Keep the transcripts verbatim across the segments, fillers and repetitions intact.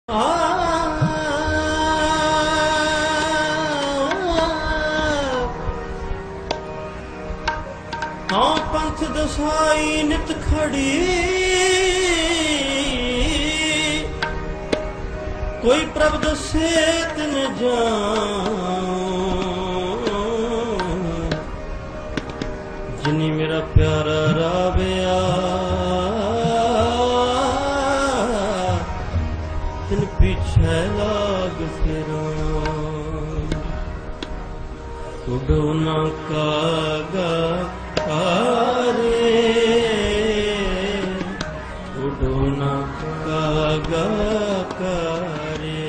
हाँ पंथ दसाई नित खड़ी, कोई प्रभ दसे तिन जान। जिनी मेरा प्यारा रावया तिन पीछे लाग फिरा। उडो न कागा कारे, उडो न कागा कारे।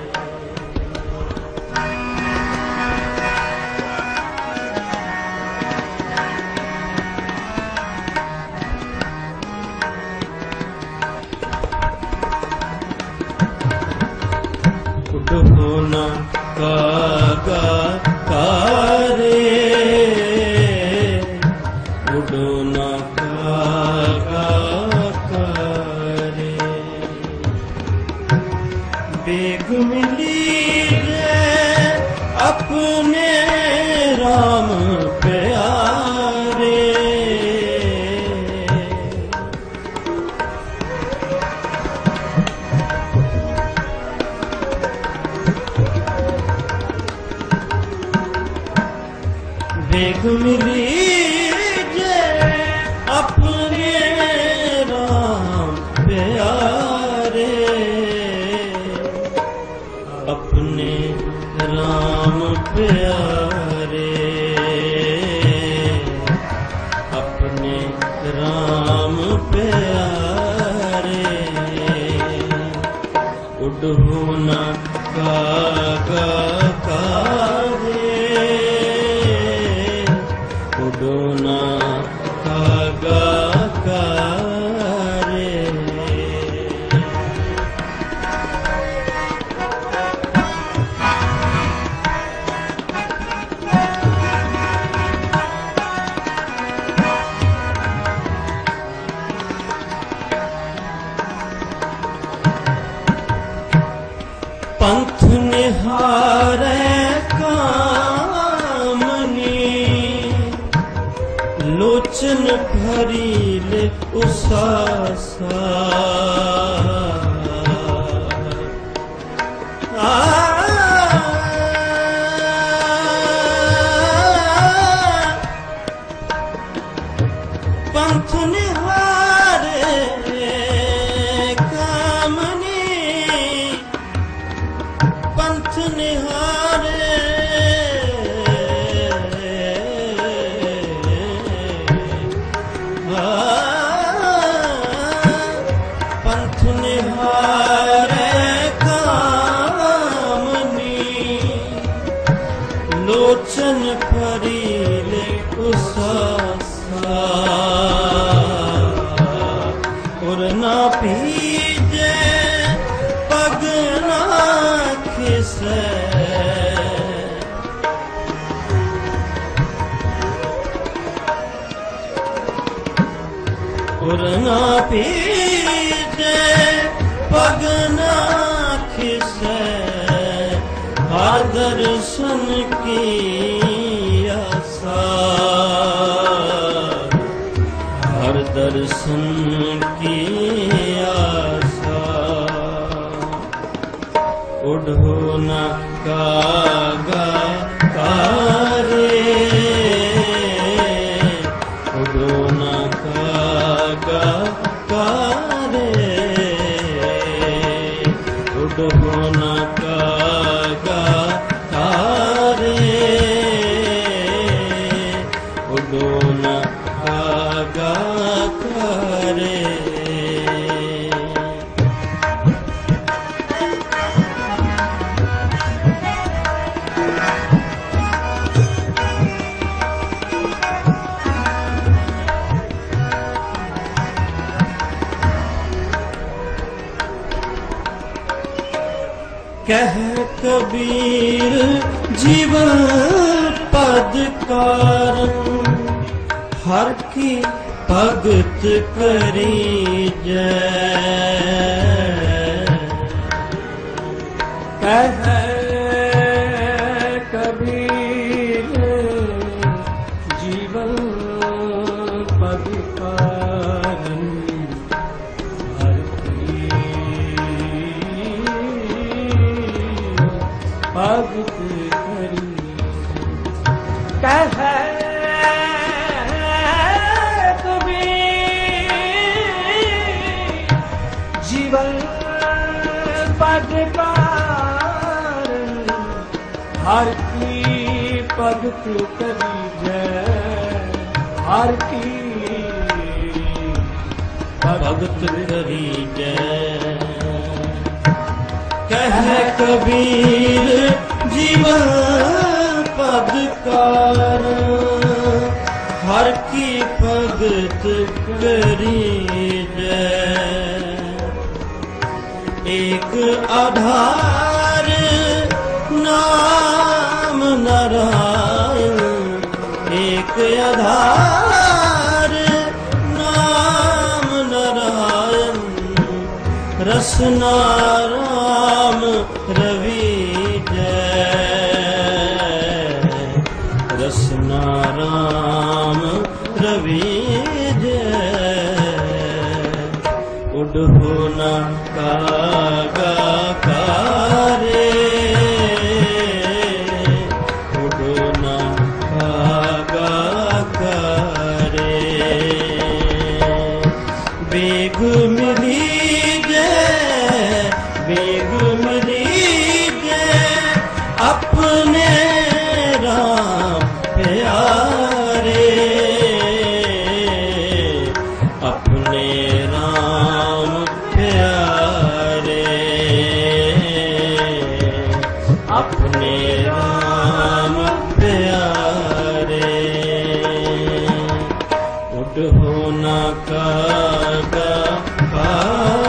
उडो न कागा कारे, उडो न कागा कारे। बेग मिली रे अपने राम प्यारे, बेग मिली जे अपने राम प्यारे, अपने राम प्यारे, अपने राम प्यारे। उडो न कागा कारे, उडो न कागा कारे। पंथ निहारे कामनी, लोचन भरी ले उसासा। पंथ निहारे कामनी, पंथ निहारे पंथ निहारे कामनी, लोचन फरीले उसासा। और ना पीजे पग ना खिसे, और ना पीजे पग ना खिसे। हर दर्शन की आशा, हर दर्शन की आशा। उडो न कागा कारे, उडो न कागा कारे, उडो न कागा कारे, उडो न कागा कारे। कह कबीर जीवन पद कारण, हर की भगत करी जय। कहे कबीर जीवन पद कारण हर की भगत करी। कहे जीवन पद कारण हर की भगत करी जय। हर की भगत करी जय। कह कबीर जीवन पद कारण हर की भगत करी जय। एक आधार नाम नारायण, एक आधार नाम नारायण, रसना राम रवि जय। रसना राम रवि उडहो न कागा कारे, उडो न कागा कारे। बेग मिली जय, बेग मिली जय अपने राम प्यारे। अपने राम अपने राम प्यारे। उडहो न कागा कारे।